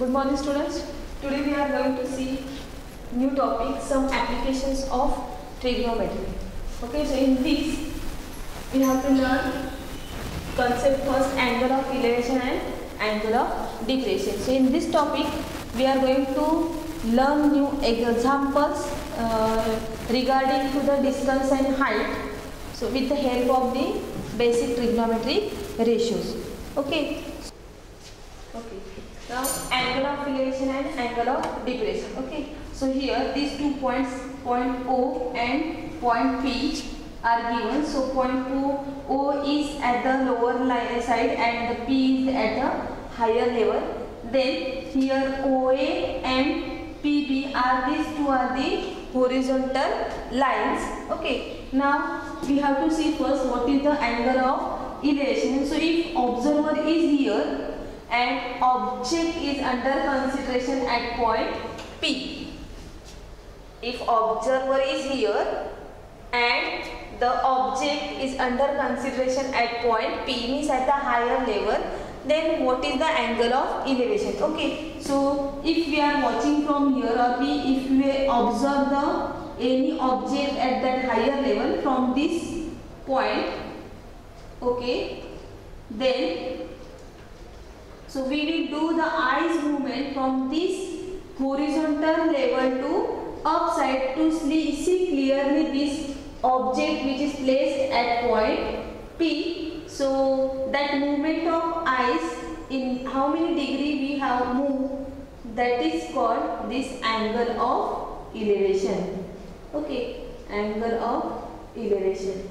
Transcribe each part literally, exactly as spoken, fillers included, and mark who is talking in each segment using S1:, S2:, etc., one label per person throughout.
S1: Good morning students. Today we are going to see new topic, some applications of trigonometry. Okay, so in this we have to learn concept first, angle of elevation and angle of depression. So in this topic we are going to learn new examples uh, regarding to the distance and height. So with the help of the basic trigonometry ratios. Okay. Okay. Now angle of elevation and angle of depression. Okay. So here these two points, point O and point P, are given. So point O, O is at the lower side and the P is at the higher level. Then here O A and P B are these two are the horizontal lines. Okay. Now we have to see first what is the angle of elevation. So if observer is here and object is under consideration at point P. If observer is here and the object is under consideration at point P, means at the higher level, then what is the angle of elevation? Okay, so if we are watching from here, or we if we observe the any object at that higher level from this point, okay, then so we will do the eyes movement from this horizontal level to upside to see clearly this object which is placed at point P. So that movement of eyes, in how many degree we have moved, that is called this angle of elevation. Okay, angle of elevation.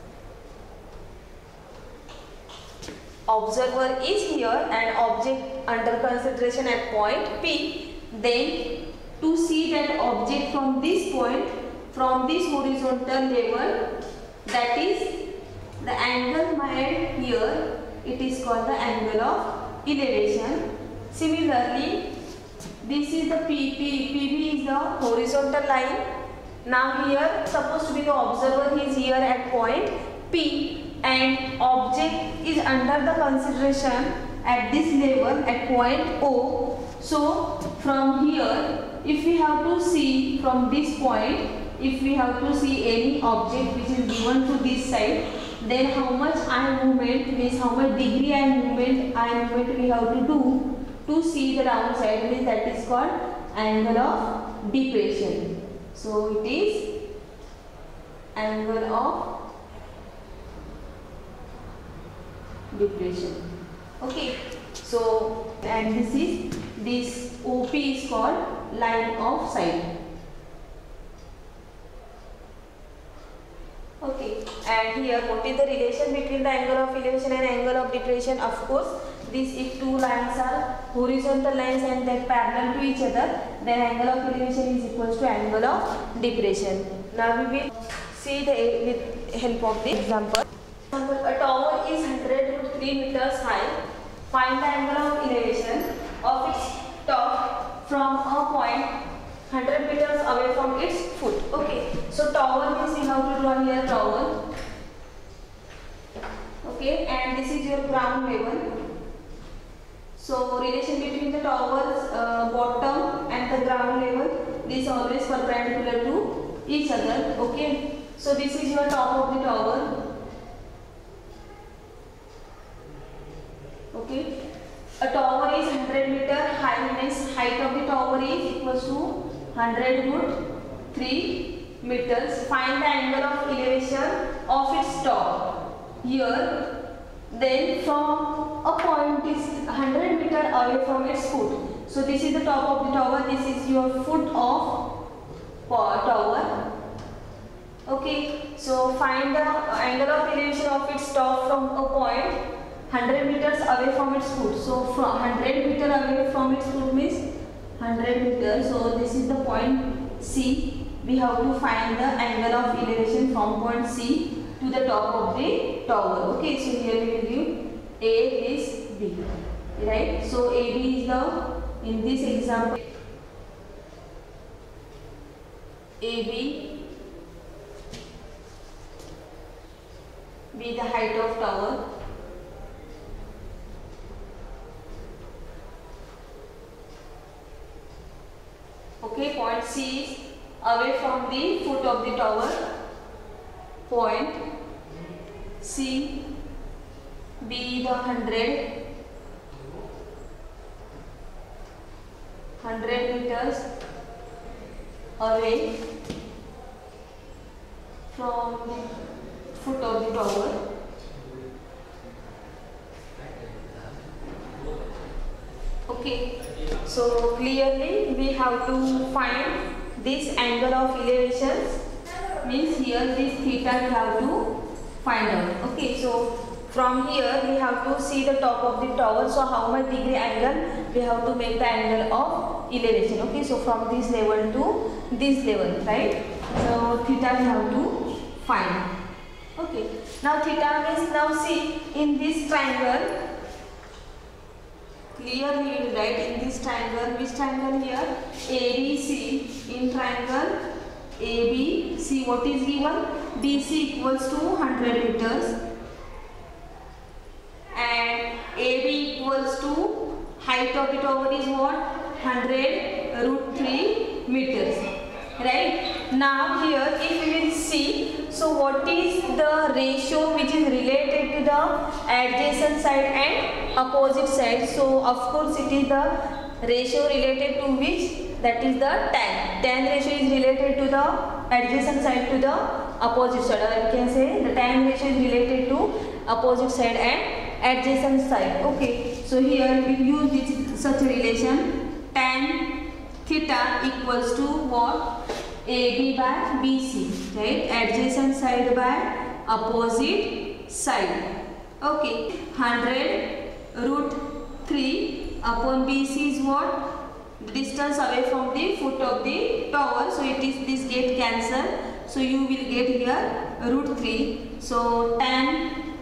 S1: Observer is here and object under consideration at point P. Then to see that object from this point, from this horizontal level, that is the angle made here, it is called the angle of elevation. Similarly, this is the P P. P B is the horizontal line. Now here supposed to be the observer, he is here at point P and object is under the consideration at this level at point O. So from here, if we have to see from this point, if we have to see any object which is given to this side, then how much eye movement, means how much degree eye movement, eye movement we have to do to see the downside, means that is called angle of depression. So it is angle of depression. Okay. So and this is this O P is called line of sight. Okay, and here what is the relation between the angle of elevation and angle of depression? Of course, these if two lines are horizontal lines and they parallel to each other, then angle of elevation is equals to angle of depression. Now we will see the with help of the example. A tower is one hundred three meters high. Find the angle of elevation of its top from a point one hundred meters away from its foot. Okay, so tower means you have to draw here tower. Okay, and this is your ground level. So relation between the tower's uh, bottom and the ground level, this is always perpendicular to each other. Okay, so this is your top of the tower. Okay, a tower is one hundred meter high, means height of the tower is equals to one hundred root three meters. Find the angle of elevation of its top here. Then from a point is one hundred meter away from its foot. So this is the top of the tower. This is your foot of tower. Okay, so find the angle of elevation of its top from a point one hundred meters away from its foot. So from one hundred meter away from its foot means one hundred meters. So this is the point C. We have to find the angle of elevation from point C to the top of the tower. Okay, so here we will give A, this, B. Right? So A B is the, in this example, A B be the height of tower. Okay, point C is away from the foot of the tower. Point C be the hundred hundred meters away from the foot of the tower. Okay, so clearly we have to find this angle of elevations, means here this theta we have to find out. Okay, so from here we have to see the top of the tower, so how much degree angle we have to make the angle of elevation. Okay, so from this level to this level, right? So theta we have to find. Okay, now theta means, now see in this triangle, clearly we will write in this triangle, which triangle here? A B C. In triangle A B C, what is given? B C equals to one hundred meters and A B equals to height of the tower is what? one hundred root three meters. Right? Now here if we will see, so what is the ratio which is related to the adjacent side and opposite side? So of course it is the ratio related to which? That is the tan. Tan ratio is related to the adjacent side to the opposite side, or we can say the tan ratio is related to opposite side and adjacent side. Okay, so here we use this such a relation, tan theta equals to what? A B by B C, right? Adjacent side by opposite side. Okay, one hundred root three upon B C is what? Distance away from the foot of the tower. So it is, this get cancelled. So you will get here root three. So tan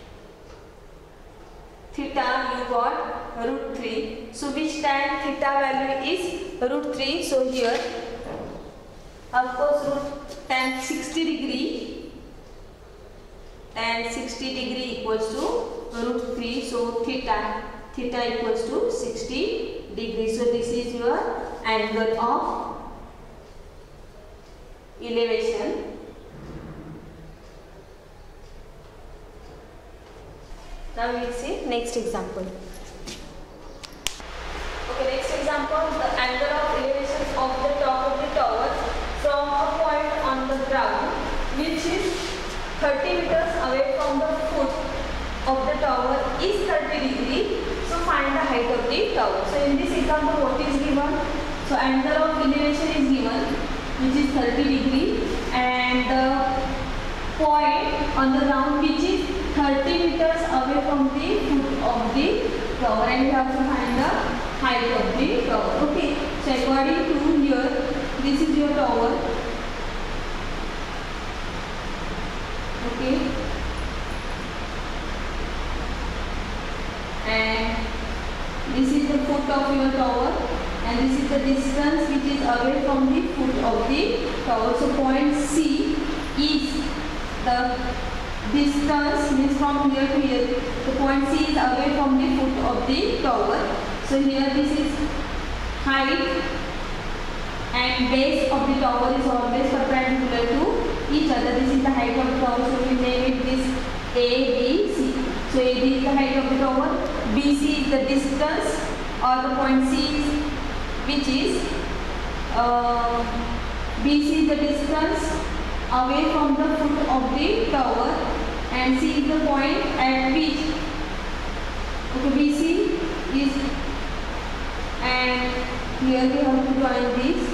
S1: theta you got root three. So which tan theta value is root three? So here of course root tan sixty degree, tan sixty degree equals to root three. So theta theta equals to sixty degrees. So this is your angle of elevation. Now we will see next example. Okay, next example, the angle of elevation of the top of the tower from a point on the ground which is thirty meters away from the foot of the tower is thirty degree. So find the height of the tower. So in this example what is given? So angle of elevation is given which is thirty degree and the point on the ground which is thirty meters away from the foot of the tower, and you have to find the height of the tower. Okay, so according to here, this is your tower. Okay, and this is the foot of your tower and this is the distance which is away from the foot of the tower. So point C is the distance, means from here to here. The point C is away from the foot of the tower. So here this is height and base of the tower is always perpendicular to each other. This is the height of the tower, so we name it this A B C. So A B is the height of the tower, B C is the distance or the point C is which is uh, B C is the distance away from the foot of the tower and C is the point at which, okay, B C is, and here we have to join this.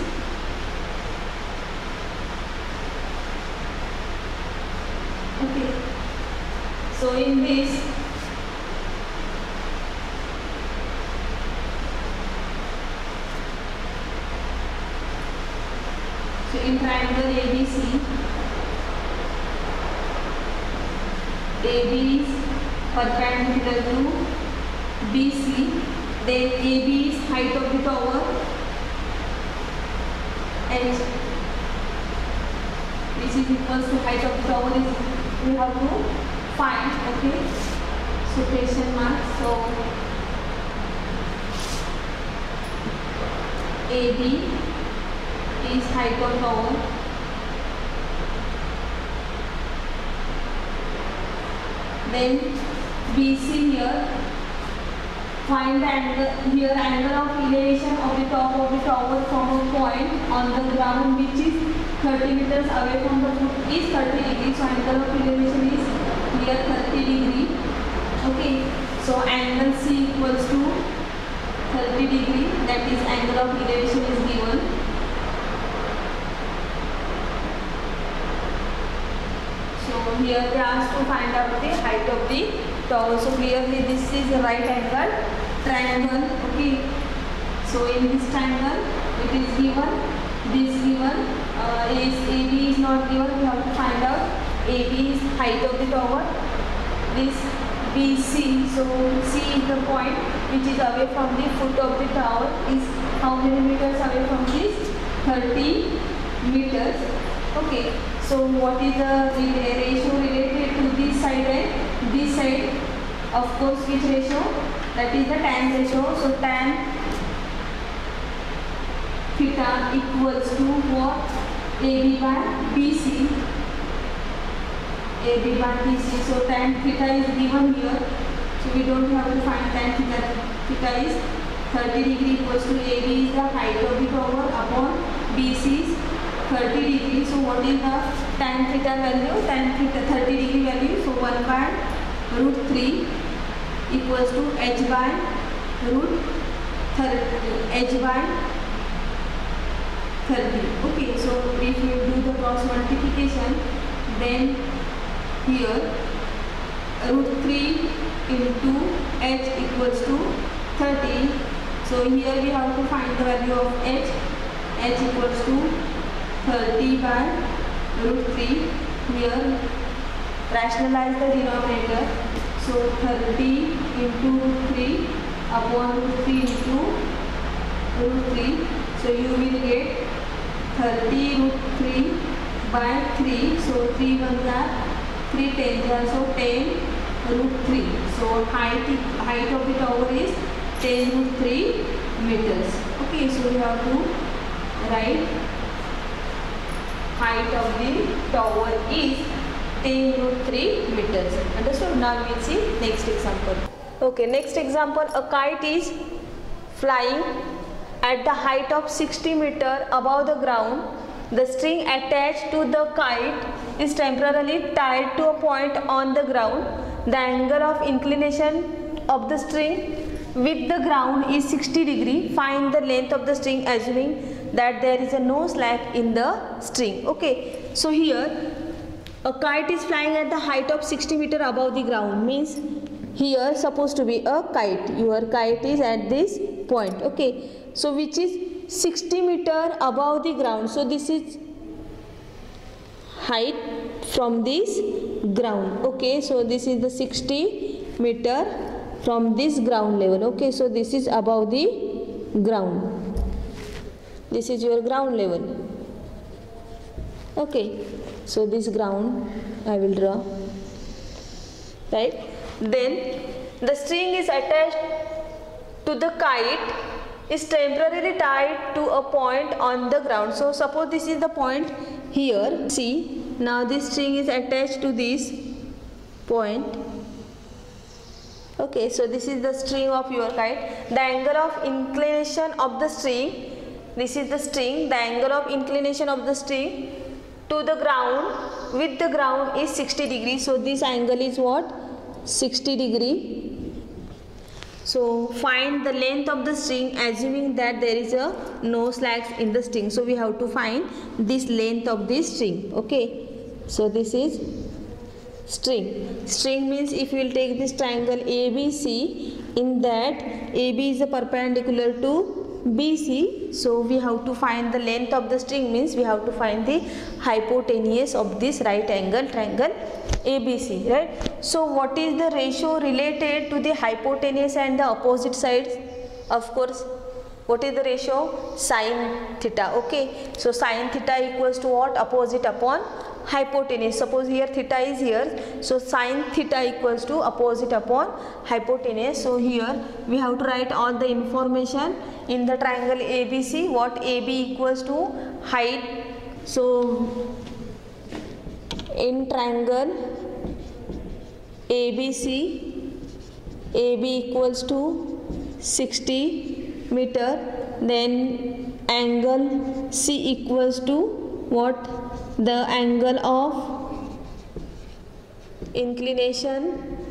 S1: Okay, so in this so in triangle A B C, A B is perpendicular to B C, then A B is height of the tower H, which is equals to height of the tower is we have to find. Okay, so question mark. So A B B is height of tower. Then B C here. Find the angle here angle of elevation of the top of the tower from a point on the ground which is thirty meters away from the foot is thirty degrees. So angle of elevation is here thirty degree. Okay. So angle C equals to thirty degree. That is angle of elevation is given. So here they asked to find out the height of the tower. So clearly this is a right angle triangle. Okay. So in this triangle it is given, this given, uh, is A B is not given. We have to find out A B is height of the tower. This B C. So C is the point which is away from the foot of the tower. Is how many meters away from this? thirty meters. Okay. So what is the ratio related to this side and this side? Of course, which ratio? That is the tan ratio. So tan theta equals to what? A B by B C. A B by B C. So tan theta is given here. So we don't have to find tan theta. Theta is thirty degree equals to A B is the height of the tower upon B C is thirty degree. So what is the tan theta value? Tan theta thirty degree value. So one by root three equals to h by root h by thirty. Okay. So if you do the cross multiplication, then here root three into h equals to thirty. So here we have to find the value of h. H equals to thirty by root three. Here rationalize the denominator. So thirty into root three upon root three into root three. So you will get thirty root three by three. So three ones are three tens are so ten root three. So height height of the tower is ten root three meters. Okay. So we have to write height of the tower is ten root three meters. Understood? Now we will see next example. Okay, next example, a kite is flying at the height of sixty meter above the ground. The string attached to the kite is temporarily tied to a point on the ground. The angle of inclination of the string with the ground is sixty degree. Find the length of the string assuming that there is a no slack in the string. Okay, so here a kite is flying at the height of sixty meter above the ground, means here supposed to be a kite. Your kite is at this point. Okay, so which is sixty meter above the ground. So this is height from this ground. Okay, so this is the sixty meter from this ground level. Okay, so this is above the ground. This is your ground level. Okay, so this ground I will draw, right? Then the string is attached to the kite is temporarily tied to a point on the ground. So suppose this is the point here. See, now this string is attached to this point. Okay, so this is the string of your kite. The angle of inclination of the string, this is the string, the angle of inclination of the string to the ground with the ground is sixty degrees. So this angle is what? sixty degree. So find the length of the string assuming that there is a no slacks in the string. So we have to find this length of this string. Okay, so this is string. String means if you will take this triangle A B C, in that A B is a perpendicular to B C. So we have to find the length of the string, means we have to find the hypotenuse of this right angle triangle A B C, right? So what is the ratio related to the hypotenuse and the opposite sides? Of course, what is the ratio? Sin theta. Okay, so sin theta equals to what? Opposite upon hypotenuse. Suppose here theta is here, so sine theta equals to opposite upon hypotenuse. So here we have to write all the information in the triangle A B C. What A B equals to height. So in triangle A B C, A B equals to sixty meter, then angle C equals to what? The angle of inclination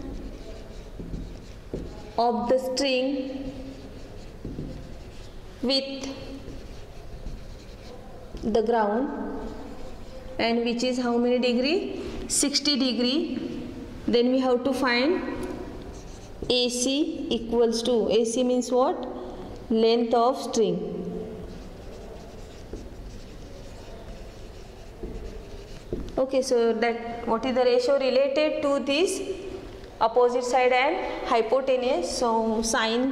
S1: of the string with the ground, and which is how many degree? sixty degree. Then we have to find A C equals to, A C means what? Length of string. Okay, so that what is the ratio related to this opposite side and hypotenuse? So sine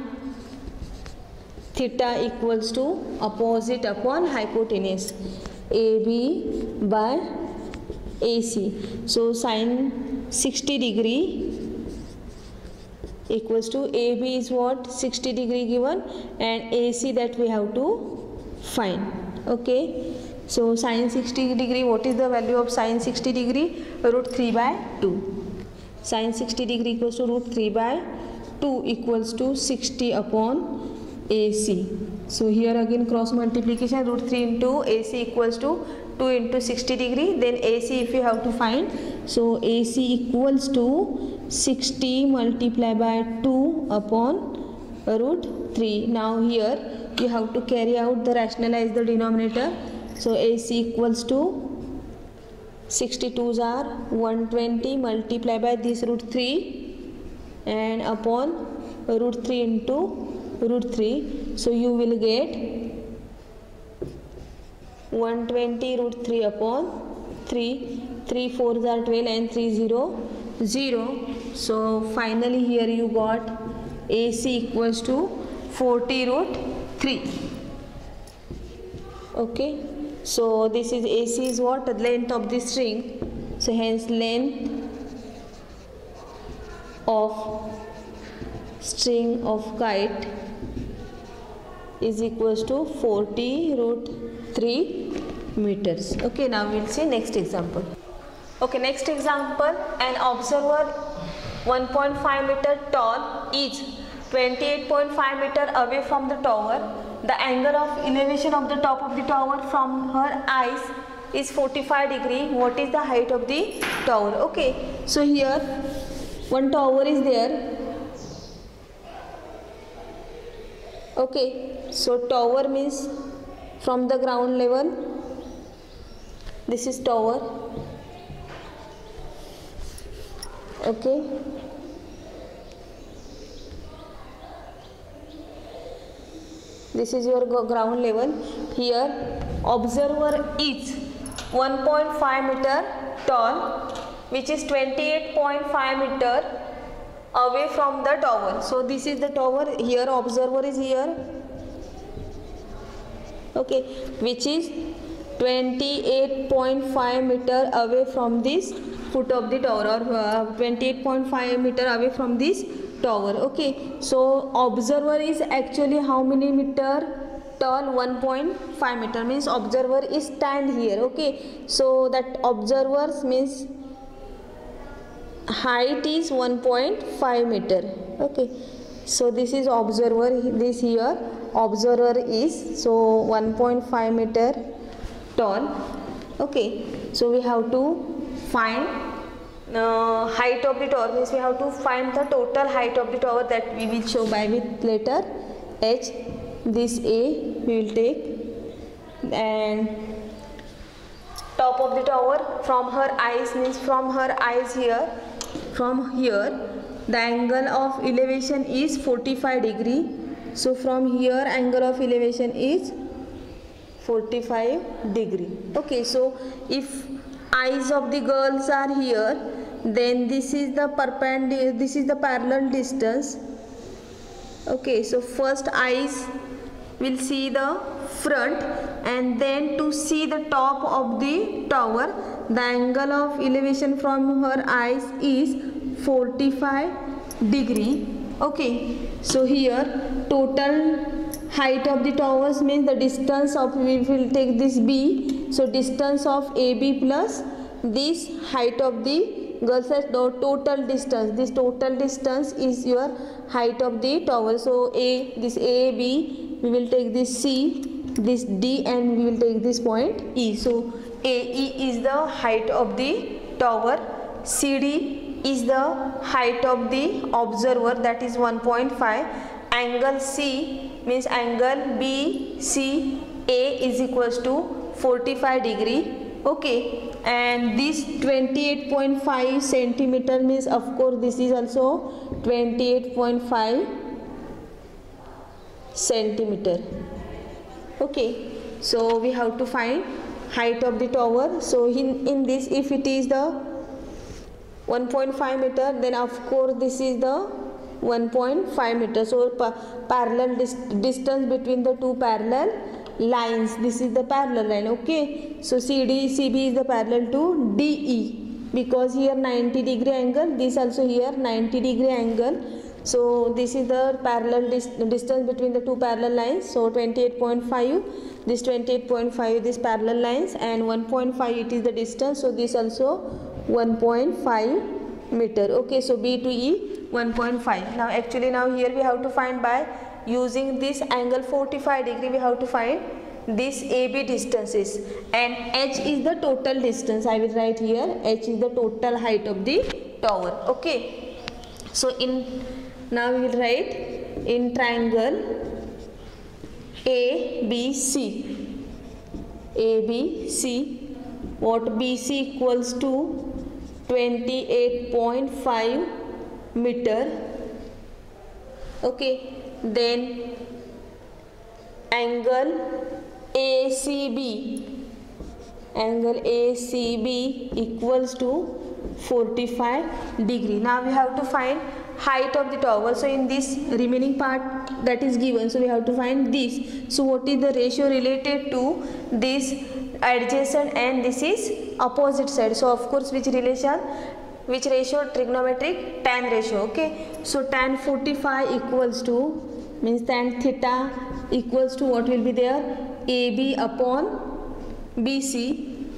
S1: theta equals to opposite upon hypotenuse, A B by A C. So sine sixty degree equals to A B is what? sixty degree given, and A C that we have to find. Okay, so sine sixty degree, what is the value of sine sixty degree? Root three by two. Sine sixty degree equals to root three by two equals to sixty upon A C. So here again cross multiplication, root three into A C equals to two into sixty degree. Then A C if you have to find, so A C equals to sixty multiplied by two upon root three. Now here you have to carry out the rationalize the denominator. So A C equals to sixty-twos are one hundred twenty multiplied by this root three and upon root three into root three. So you will get one hundred twenty root three upon three. three fours are twelve and three zero zero. So finally here you got A C equals to forty root three. Okay, so this is A C is what? The length of the string. So hence length of string of kite is equals to forty root three meters. Okay, now we'll see next example. Okay, next example, an observer one point five meter tall is twenty-eight point five meter away from the tower. The angle of elevation of the top of the tower from her eyes is forty-five degree. What is the height of the tower? Okay, so here one tower is there. Okay, so tower means from the ground level, this is tower. Okay, this is your ground level. Here observer is one point five meter tall, which is twenty-eight point five meter away from the tower. So this is the tower. Here observer is here. Okay, which is twenty-eight point five meter away from this foot of the tower, or uh, twenty-eight point five meter away from this tower. Okay, so observer is actually how many meter tall? one point five meter, means observer is stand here. Okay, so that observers means height is one point five meter. Okay, so this is observer, this here observer is so one point five meter tall. Okay, so we have to find uh, height of the tower, means we have to find the total height of the tower, that we will show by with letter H. This A we will take, and top of the tower from her eyes, means from her eyes here, from here the angle of elevation is forty-five degree. So from here angle of elevation is forty-five degree. Okay, so if eyes of the girls are here, then this is the perpendicular, this is the parallel distance. Okay, so first eyes will see the front, and then to see the top of the tower, the angle of elevation from her eyes is forty-five degree. Okay, so here total height of the towers means the distance of, we will take this B, so distance of A B plus this height of the girl says the total distance, this total distance is your height of the tower. So A, this A B, we will take this C, this D, and we will take this point E. So A E is the height of the tower, C D is the height of the observer, that is one point five. Angle C means angle B C A is equals to forty-five degree. Okay, and this twenty-eight point five centimeter means, of course, this is also twenty-eight point five centimeter. Okay, so we have to find height of the tower. So in, in this, if it is the one point five meter, then of course this is the one point five meter. So pa parallel dis distance between the two parallel lines, this is the parallel line. Okay, so C D C B is the parallel to D E, because here ninety degree angle, this also here ninety degree angle. So this is the parallel dis distance between the two parallel lines. So twenty-eight point five, this twenty-eight point five, this parallel lines, and one point five it is the distance. So this also one point five meter. Okay, so B to E one point five. Now actually now here we have to find by using this angle forty-five degree, we have to find this A B distances, and H is the total distance. I will write here H is the total height of the tower. Okay, so in now we will write in triangle A B C, A B C, what B C equals to twenty-eight point five meter. Okay, then angle A C B, angle A C B equals to forty-five degree. Now we have to find height of the tower. So in this remaining part that is given, so we have to find this. So what is the ratio related to this adjacent and this is opposite side? So of course which relation, which ratio? Trigonometric tan ratio. Okay, so tan forty-five equals to, means tan theta equals to what will be there? A B upon B C,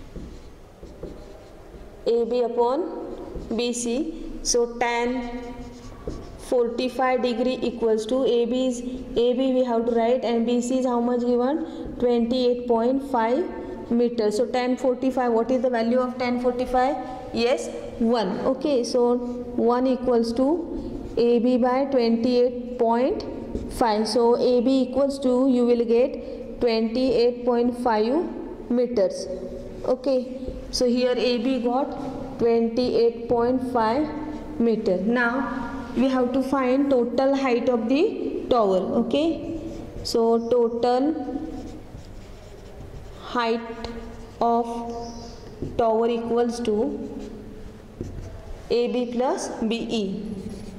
S1: A B upon B C. So tan forty-five degree equals to, A B is A B we have to write, and B C is how much given? twenty-eight point five meters. So tan forty-five, what is the value of tan forty-five? Yes, one. Okay, so one equals to A B by twenty-eight point five. So A B equals to, you will get twenty-eight point five meters. Okay, so here A B got twenty-eight point five meter. Now we have to find total height of the tower. Okay, so total height of tower equals to A B plus B E.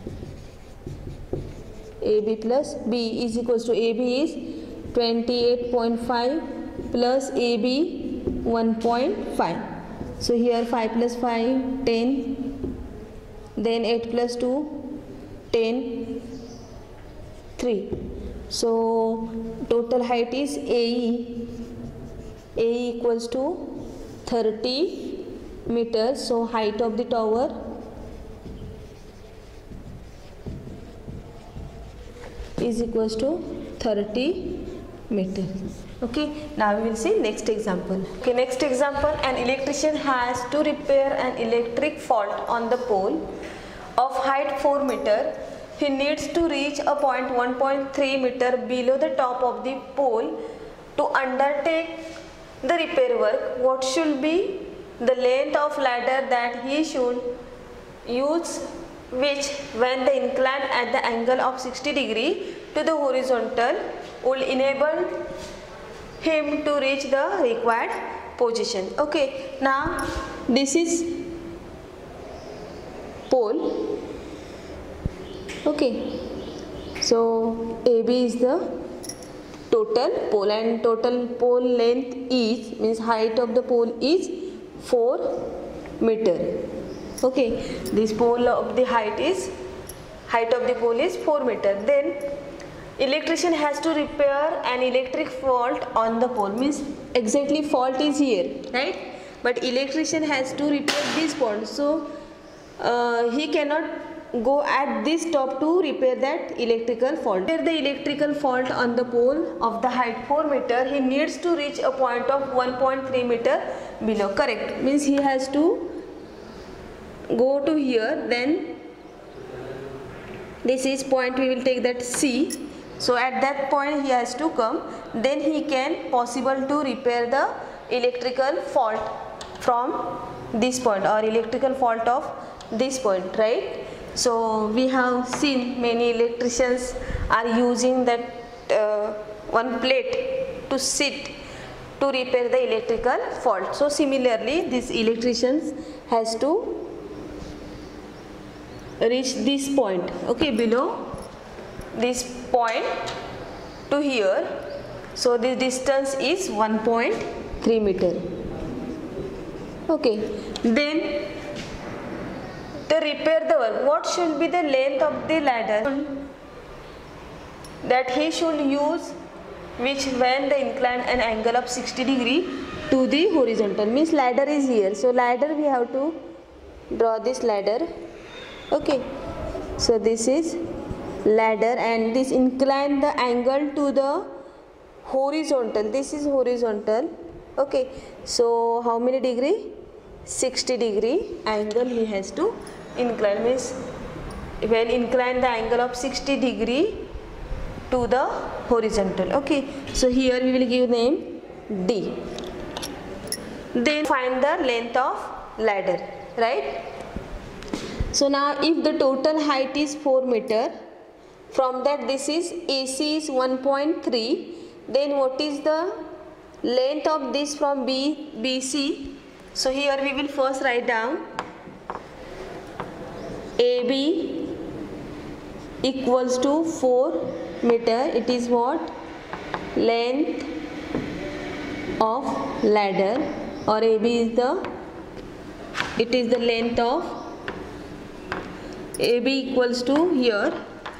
S1: A B plus B E is equals to, A B is twenty-eight point five plus A B one point five. So here five plus five, ten, then eight plus two, ten, three. So total height is A E. A E equals to thirty meters. So height of the tower is equals to thirty meters. Okay, now we will see next example. Okay, next example, an electrician has to repair an electric fault on the pole of height four meter. He needs to reach a point one point three meter below the top of the pole to undertake the repair work. What should be the length of ladder that he should use, which when the incline at the angle of sixty degree to the horizontal will enable him to reach the required position? Okay, now this is pole. Okay, so A B is the total pole, and total pole length is, means height of the pole is four meter. Okay, this pole of the height is height of the pole is four meter. Then electrician has to repair an electric fault on the pole, means exactly fault is here, right? But electrician has to repair this fault, so uh, he cannot go at this top to repair that electrical fault. Repair the electrical fault on the pole of the height four meter, he needs to reach a point of one point three meter below. Correct, means he has to go to here, then this is point, we will take that C. So at that point he has to come, then he can possible to repair the electrical fault from this point, or electrical fault of this point, right? So we have seen many electricians are using that uh, one plate to sit to repair the electrical fault. So similarly this electrician has to reach this point, okay, below this point to here. So the distance is one point three meter. Okay, then to repair the work, what should be the length of the ladder that he should use, which when the incline an angle of sixty degree to the horizontal, means ladder is here. So ladder, we have to draw this ladder. Okay, so this is ladder, and this incline the angle to the horizontal, this is horizontal. Okay, so how many degree? sixty degree angle he has to incline, means when incline the angle of sixty degree to the horizontal. Okay, so here we will give name D. Then find the length of ladder, right? So now if the total height is four meter, from that this is A C is one point three, then what is the length of this from B, B C? So here we will first write down A B equals to four meter. It is what? Length of ladder, or A B is the, it is the length of A B equals to, here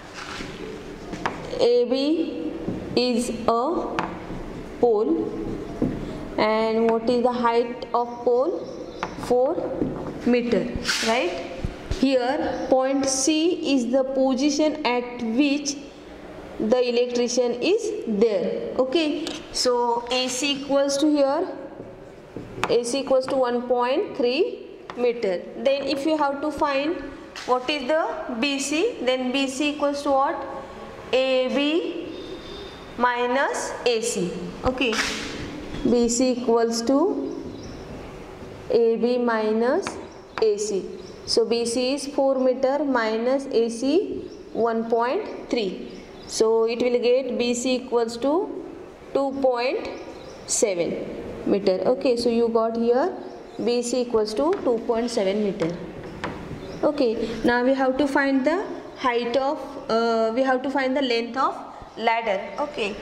S1: A B is a pole, and what is the height of pole? four meter, right? Here point C is the position at which the electrician is there. Okay, so A C equals to, here A C equals to one point three meter. Then if you have to find what is the B C, then B C equals to what? A B minus A C. Okay, B C equals to A B minus A C. So B C is four meter minus A C one point three. So it will get B C equals to two point seven meter. Okay, so you got here B C equals to two point seven meter. Okay, now we have to find the height of, uh, we have to find the length of ladder. Okay,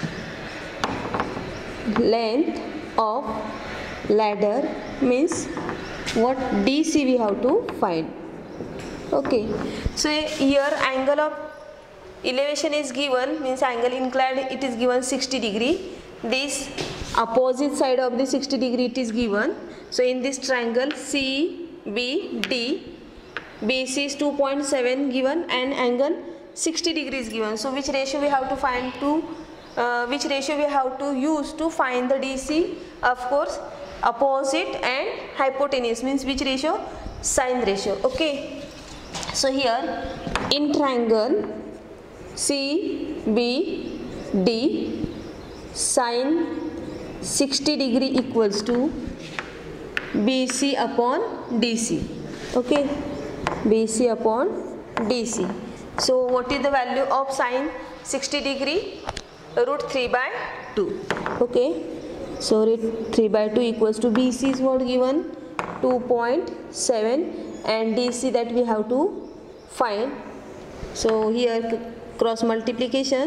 S1: length of ladder means what? D C we have to find. Okay, so here angle of elevation is given, means angle inclined it is given sixty degree. This opposite side of the sixty degree it is given. So in this triangle C B D, B C is two point seven given and angle sixty degrees given. So which ratio we have to find to uh, which ratio we have to use to find the D C? Of course opposite and hypotenuse, means which ratio? Sine ratio. Okay, so here in triangle C B D, sine sixty degree equals to B C upon D C. Okay, B C upon D C. So what is the value of sine sixty degree? Root three by two. Okay, so root three by two equals to B C is what given? two point seven, and D C that we have to find. So here cross multiplication,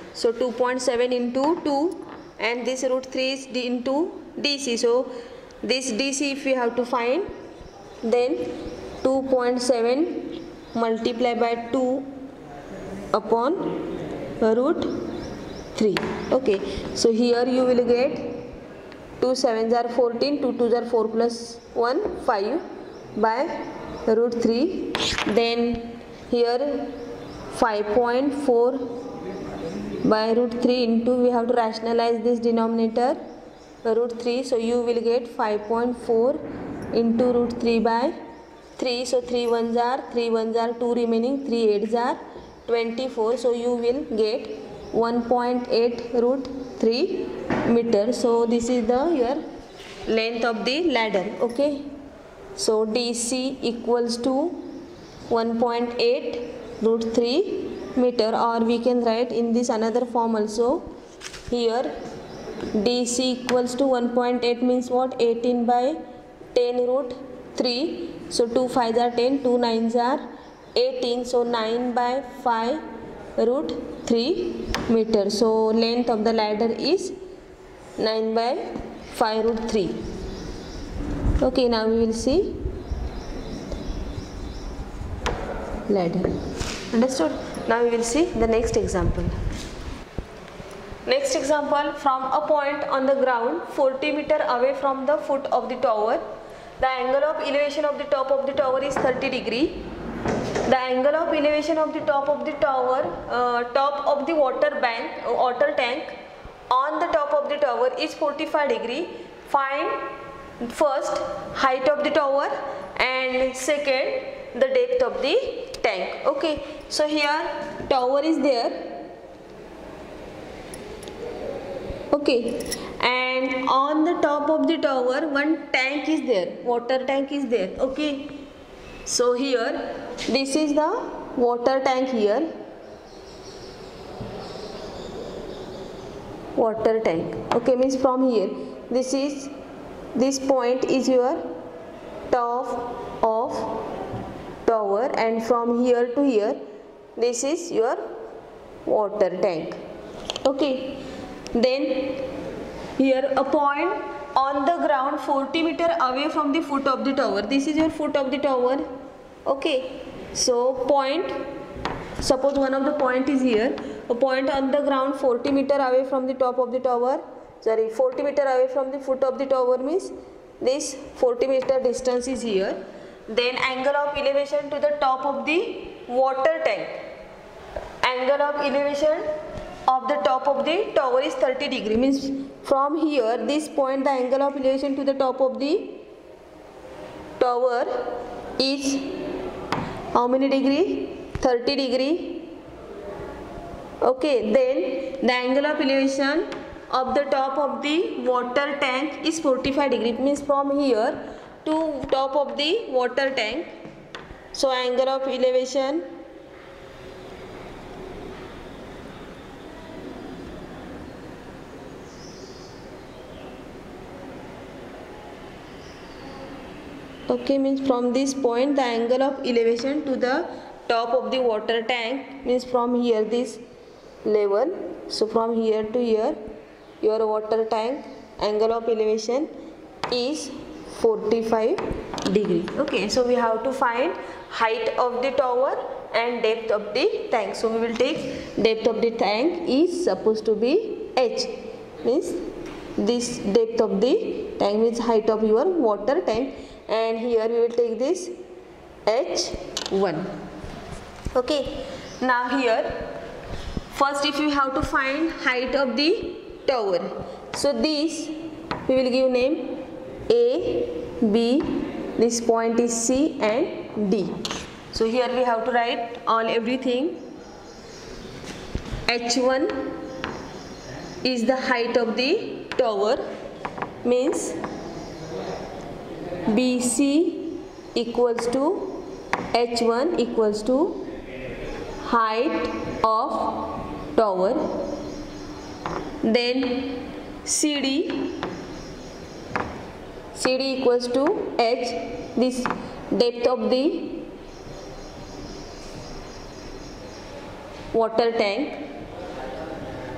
S1: So two point seven into two, and this root three is d into D C. So this D C if we have to find, then two point seven multiplied by two upon root three. Okay, so here you will get two sevens are fourteen, two twos are four plus one, five by root three. Then here five point four by root three into, we have to rationalize this denominator, root three. So you will get five point four into root three by three. So three ones are three ones are two remaining, three eights are twenty-four. So you will get one point eight root three meter. So this is the your length of the ladder. Okay, so D C equals to one point eight root three meter, or we can write in this another form also. Here D C equals to one point eight means what? eighteen by ten root three. So two fives are ten, two nines are eighteen. So nine by five root three meter. So length of the ladder is nine by five root three. Okay, now we will see ladder. Understood? Now we will see the next example. Next example, from a point on the ground forty meter away from the foot of the tower, the angle of elevation of the top of the tower is thirty degree. The angle of elevation of the top of the tower, uh, top of the water bank, uh, water tank on the top of the tower is forty-five degree. Find first height of the tower and second the depth of the tank. Okay, so here tower is there. Okay, and on the top of the tower one tank is there, water tank is there. Okay, so here this is the water tank here, water tank. Okay, means from here, this is, this point is your top of tower, and from here to here this is your water tank. Okay, then here a point on the ground forty meter away from the foot of the tower. This is your foot of the tower. Okay, so point, suppose one of the point is here, a point on the ground forty meter away from the top of the tower, sorry forty meter away from the foot of the tower means this forty meter distance is here. Then angle of elevation to the top of the water tank, angle of elevation of the top of the tower is thirty degree, means from here this point the angle of elevation to the top of the tower is how many degree? thirty degree. Okay, then the angle of elevation of the top of the water tank is forty-five degree, means from here to top of the water tank. So angle of elevation okay, means from this point the angle of elevation to the top of the water tank means from here this level. So from here to here your water tank angle of elevation is forty-five degree. Okay, so we have to find height of the tower and depth of the tank. So we will take depth of the tank is supposed to be h, means this depth of the tank means height of your water tank, and here we will take this h one. Okay, now here first if you have to find height of the tower, so this we will give name A, B, this point is C and D. So here we have to write all everything. H one is the height of the tower, means B C equals to H one equals to height of tower. Then C D, C D equals to H, this depth of the water tank.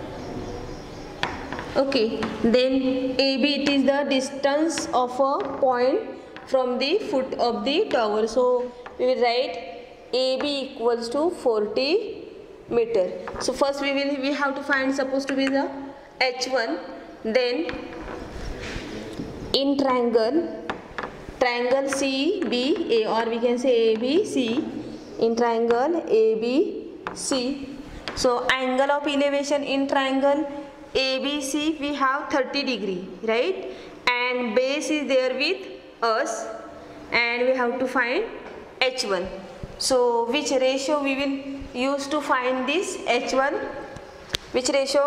S1: Okay, then A B, it is the distance of a point from the foot of the tower. So we will write A B equals to forty meter. So first we will we have to find, supposed to be the H one. Then in triangle triangle C B A, or we can say A B C, in triangle A B C. So angle of elevation in triangle A B C we have thirty degree, right? And base is there with us, and we have to find H one. So which ratio we will use to find this H one? Which ratio?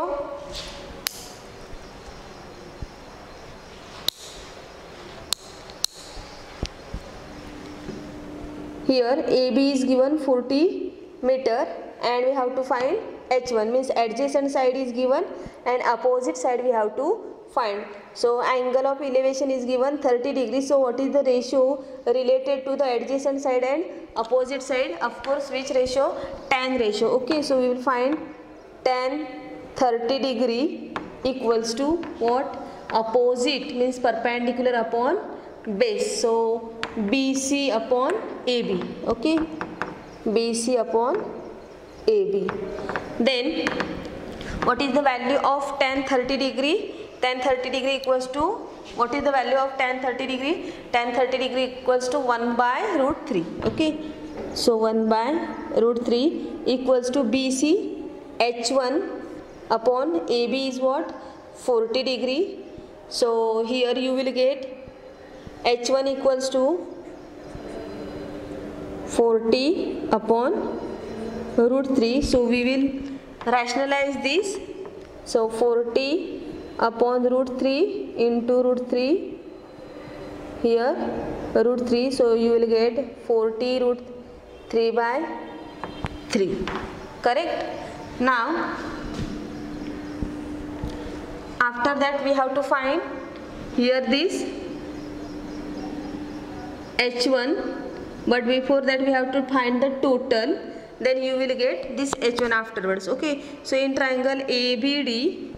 S1: Here A B is given forty meter and we have to find H one, means adjacent side is given and opposite side we have to find. So angle of elevation is given thirty degrees. So what is the ratio related to the adjacent side and opposite side? Of course, which ratio? Tan ratio. Okay, so we will find tan thirty degree equals to what? Opposite means perpendicular upon base. So B C upon A B. Okay, B C upon A B. Then what is the value of tan thirty degree? Tan thirty degree equals to, what is the value of tan thirty degree? Tan thirty degree equals to one by root three. Okay, so one by root three equals to B C. H one upon A B is what? forty degree. So here you will get H one equals to forty upon root three. So we will rationalize this. So forty upon root three into root three, here root three. So you will get forty root three by three. Correct? Now after that we have to find here this H one, but before that we have to find the total, then you will get this H one afterwards. Okay, so in triangle A B D,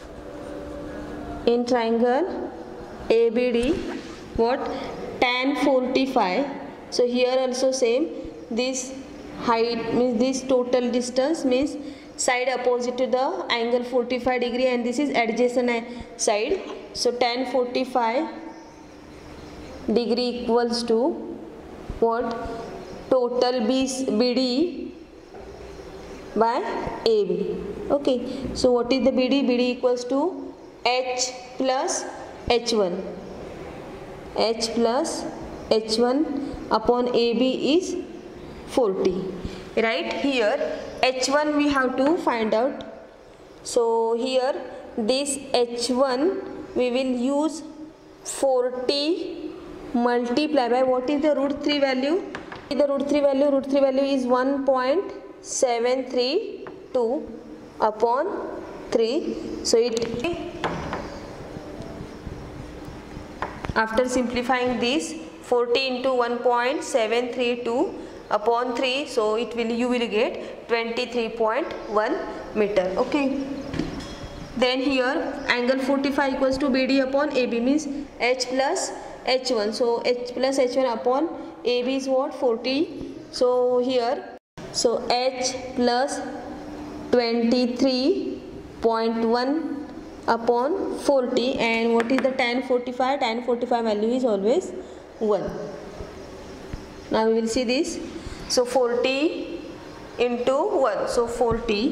S1: in triangle A B D, what? Tan forty-five. So here also same, this height means this total distance means side opposite to the angle forty-five degree, and this is adjacent side. So tan forty-five degree equals to what? Total B D by A B. Okay, so what is the B D? B D equals to H plus H one. H plus H one upon A B is forty. Right? Here H one we have to find out. So here this H one we will use forty multiply by, what is the root three value? The root three value, root three value is one point seven three two upon three. So it, after simplifying this, forty into one point seven three two upon three, so it will, you will get twenty-three point one meter. Okay, then here angle forty-five equals to B D upon A B, means H plus H one. So H plus H one upon A B is what? forty. So here, so H plus twenty-three point one upon forty, and what is the tan forty-five? Tan forty-five value is always one. Now we will see this. So forty into one, so forty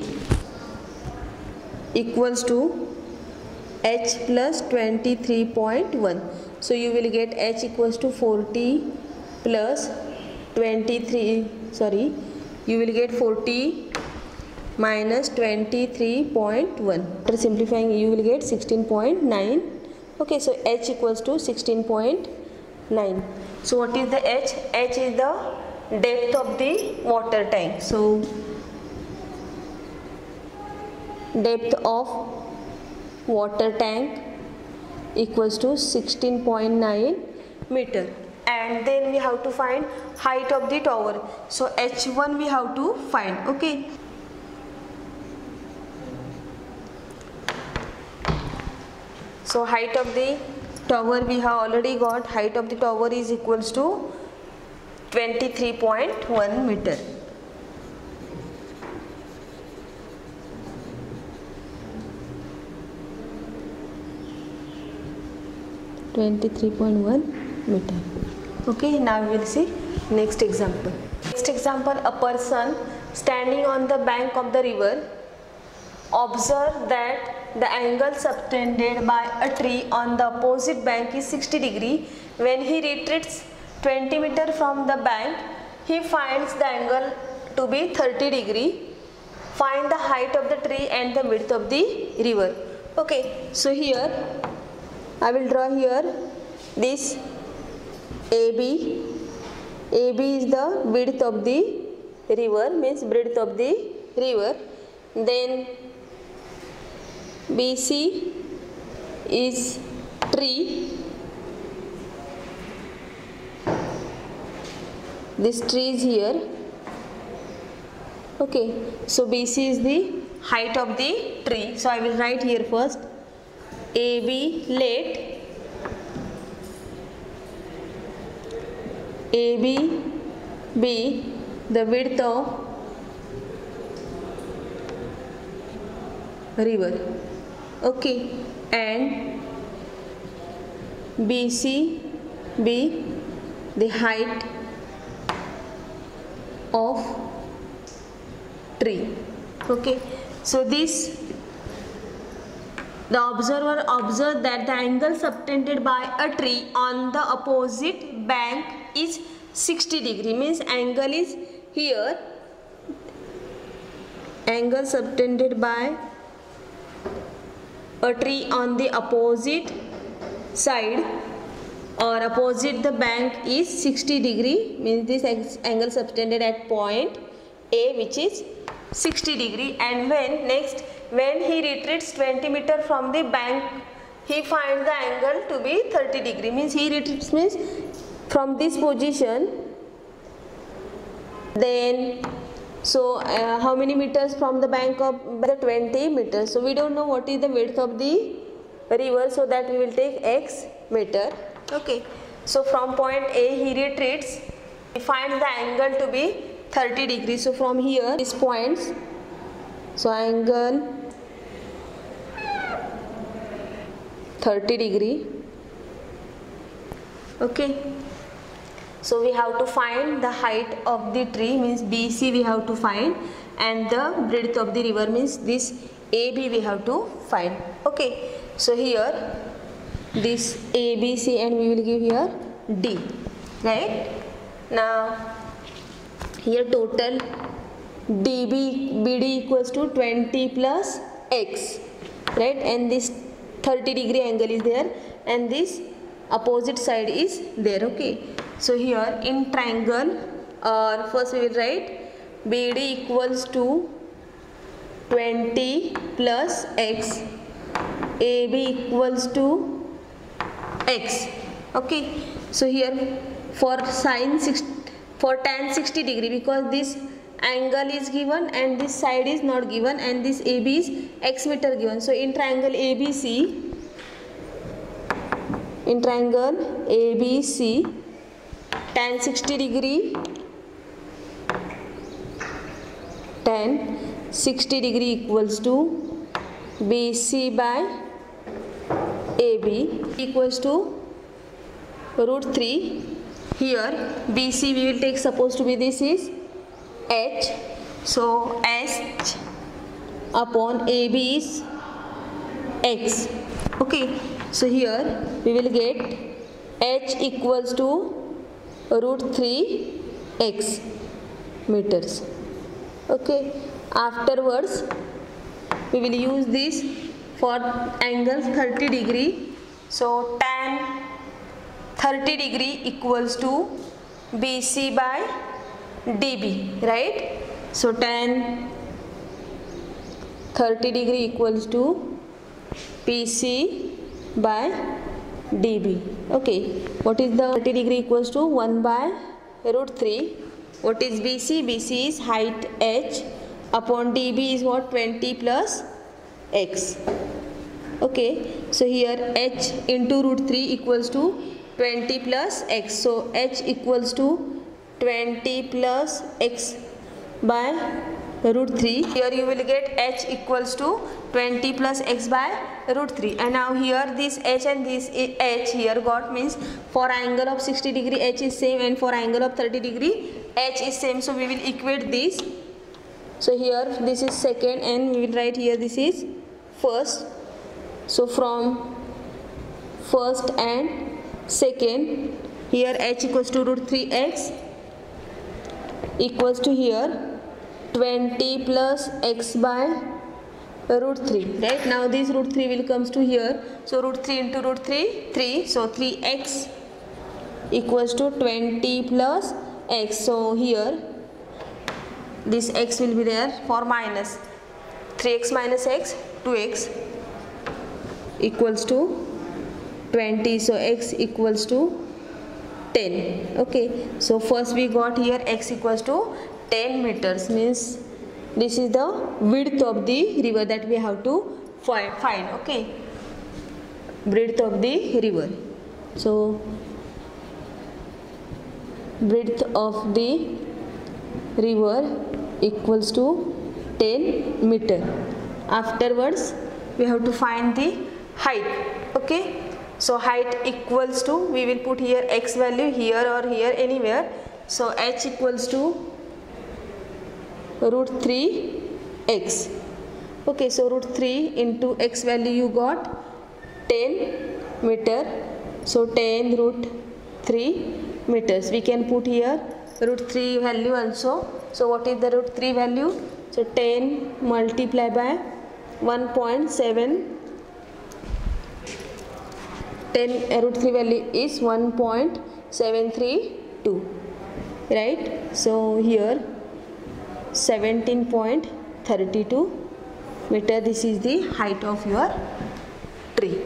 S1: equals to H plus twenty-three point one. So you will get H equals to forty plus twenty-three, sorry, you will get forty minus twenty-three point one. After simplifying you will get sixteen point nine. Okay, so H equals to sixteen point nine. So what is the H? H is the depth of the water tank. So depth of water tank equals to sixteen point nine meter. And then we have to find height of the tower. So H one we have to find. Okay, So height of the tower we have already got. Height of the tower is equals to twenty-three point one meter. twenty-three point one meter. Okay, now we will see next example. Next example, a person standing on the bank of the river observe that the angle subtended by a tree on the opposite bank is sixty degree. When he retreats twenty meter from the bank, he finds the angle to be thirty degree. Find the height of the tree and the width of the river. Okay, so here I will draw here this A B. A B is the width of the river, means breadth of the river. Then B C is tree. This tree is here. Okay, so B C is the height of the tree. So I will write here first A B, let A B be the width of river. Okay, and B C be the height of tree. Okay, so this the observer observed that the angle subtended by a tree on the opposite bank is sixty degree, means angle is here, angle subtended by a tree on the opposite side or opposite the bank is sixty degree, means this angle subtended at point A, which is sixty degree. And when next when he retreats twenty meter from the bank, he finds the angle to be thirty degree, means he retreats means from this position. Then so uh, how many meters from the bank of the twenty meters. So we don't know what is the width of the river, so that we will take x meter. Okay, so from point A he retreats, he finds the angle to be thirty degree. So from here these points, so angle thirty degree. Okay, so we have to find the height of the tree, means B C we have to find, and the breadth of the river, means this A B we have to find. Okay, so here this A B C and we will give here D, right? Now here total D B B D equals to twenty plus x, right? And this thirty degree angle is there, and this opposite side is there. Okay, so here in triangle, or uh, first we will write B D equals to twenty plus x, A B equals to x. Okay, so here for sine sixty, for tan sixty degree, because this angle is given and this side is not given, and this A B is x meter given. So in triangle A B C, in triangle A B C, tan sixty degree, tan sixty degree equals to B C by A B equals to root three. Here B C we will take, supposed to be this is H, so H upon A B is x. Okay, so here we will get H equals to root three x meters. Okay, afterwards we will use this for angle thirty degree. So tan thirty degree equals to B C by D B, right? So tan thirty degree equals to P C by D B. Okay, what is the thirty degree equals to one by root three. What is B C? B C is height H upon D B is what, twenty plus x. Okay, so here h into root three equals to twenty plus x. So h equals to twenty plus x by root three. Here you will get h equals to twenty plus x by root three. And now here this h and this h here got means for angle of sixty degree h is same and for angle of thirty degree h is same. So we will equate this. So here this is second and we will write here this is first. So from first and second, here h equals to root three x equals to here twenty plus x by root three, right? Now this root three will comes to here. So root three into root three, three. So three x equals to twenty plus x. So here this x will be there for minus three x minus x, two x equals to twenty. So x equals to ten. Okay, so first we got here x equals to ten meters, means this is the width of the river that we have to find. Okay, width of the river. So width of the river equals to ten meter. Afterwards we have to find the height. Okay, so height equals to, we will put here x value here or here anywhere. So h equals to root three x. Okay, so root three into x value you got ten meter. So ten root three meters. We can put here root three value also. So what is the root three value? So ten multiplied by one point seven. ten uh, root three value is one point seven three two, right? So here seventeen point three two meter. This is the height of your tree.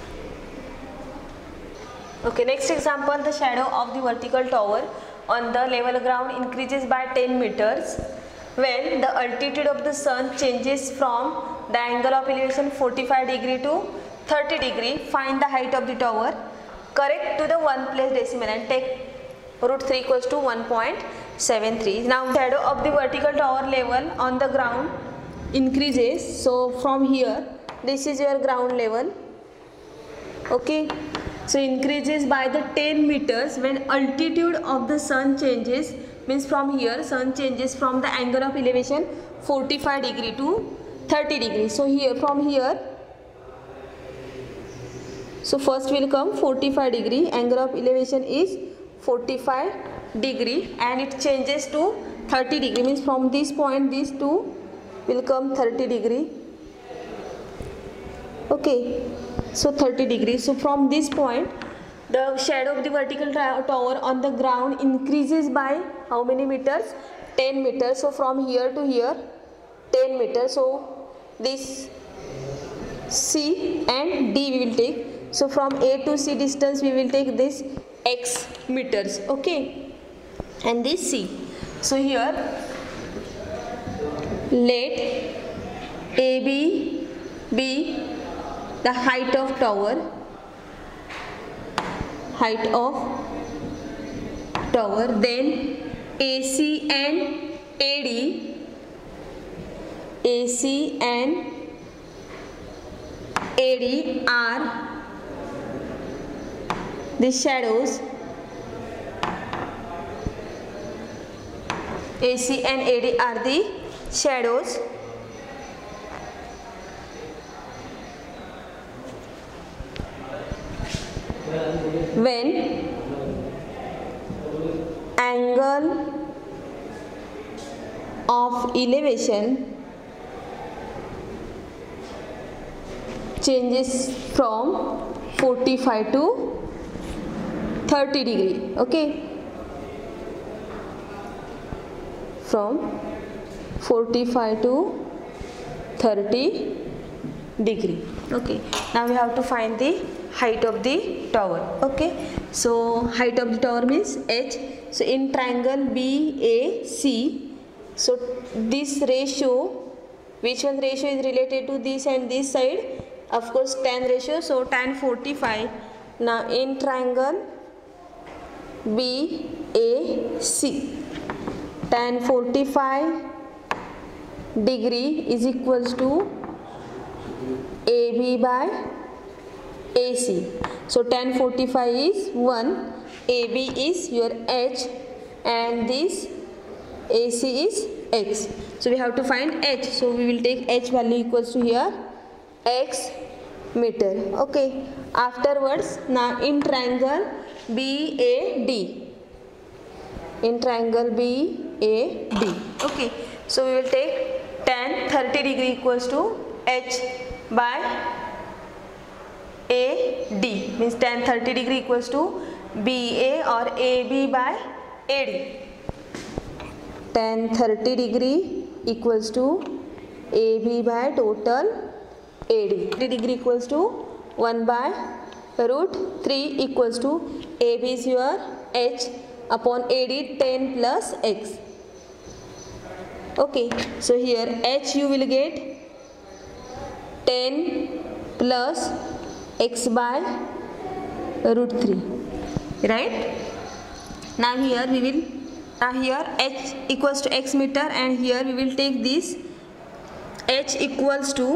S1: Okay, next example, the shadow of the vertical tower on the level ground increases by ten meters when the altitude of the sun changes from the angle of elevation forty-five degree to thirty degree. Find the height of the tower. Correct to the one place decimal and take root three equals to one point seven three. Now shadow of the vertical tower level on the ground increases. So from here, this is your ground level. Okay, so increases by the ten meters when altitude of the sun changes, means from here sun changes from the angle of elevation forty-five degree to thirty degree. So here from here, so first will come forty-five degree, angle of elevation is forty-five degree and it changes to thirty degree, means from this point these two will come thirty degree. Okay, so thirty degree. So from this point the shadow of the vertical tower on the ground increases by how many meters? ten meters. So from here to here ten meters. So this C and D we will take. So from A to C distance we will take this x meters. Okay, and this C. So here let A B be the height of tower, height of tower, then A C and A D, A C and A D are the shadows. A C and A D are the shadows when angle of elevation changes from forty-five to thirty degree. Okay, from forty-five to thirty degree. Okay, now we have to find the height of the tower. Okay, so height of the tower means h. So in triangle B A C, so this ratio, which one ratio is related to this and this side? of course tan ratio, so tan forty-five. Now in triangle B A C, tan forty-five degree is equals to A B by A C. So tan forty-five is one, A B is your H, and this A C is X. So we have to find H. So we will take H value equals to here X meter. Okay. Afterwards, now in triangle B A D. In triangle B A D. Okay. So we will take tan thirty degree equals to H by A D. Means tan thirty degree equals to B A or A B by A D. Tan thirty degree equals to A B by total A D. thirty degree equals to one by root three equals to A B is your H upon A D, ten plus X. Okay, so here H you will get ten plus X by root three, right? Now here we will now here H equals to X meter, and here we will take this H equals to,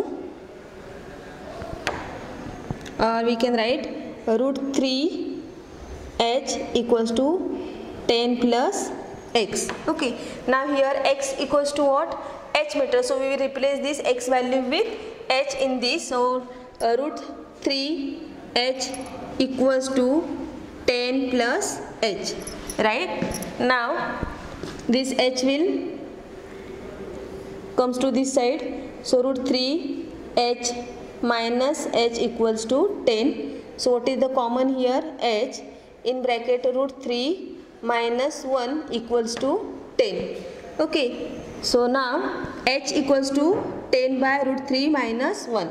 S1: or we can write root three H equals to ten plus X. Okay, now here X equals to what? H meter. So we will replace this X value with H in this. So uh, root three H equals to ten plus H, right? Now this H will comes to this side. So root three H minus H equals to ten. So what is the common here? H. In bracket root three minus one equals to ten. Okay. So now H equals to ten by root three minus one.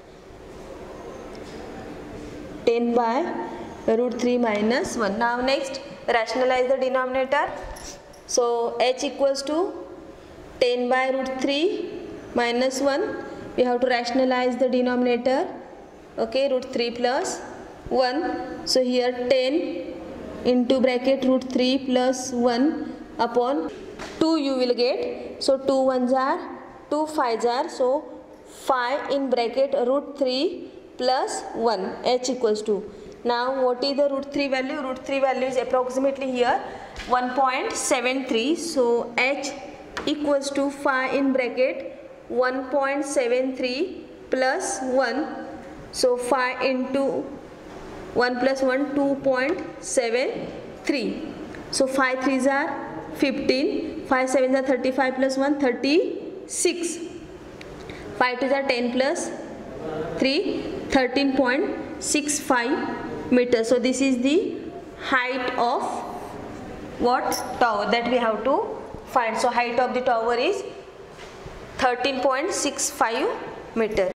S1: ten by root three minus one. Now next rationalize the denominator. So H equals to ten by root three minus one. We have to rationalize the denominator. Okay, root three plus one. So here ten into bracket root three plus one upon two you will get. So two ones are two fives are. So five in bracket root three plus one, H equals to. Now what is the root three value? Root three value is approximately here one point seven three. So H equals to five in bracket one point seven three plus one. So five into one plus one, two point seven three. So five threes are fifteen, five sevens are thirty-five plus one, thirty-six. five twos are ten plus three, thirteen point six five meters. So this is the height of what? Tower that we have to find. So height of the tower is thirteen point six five meter.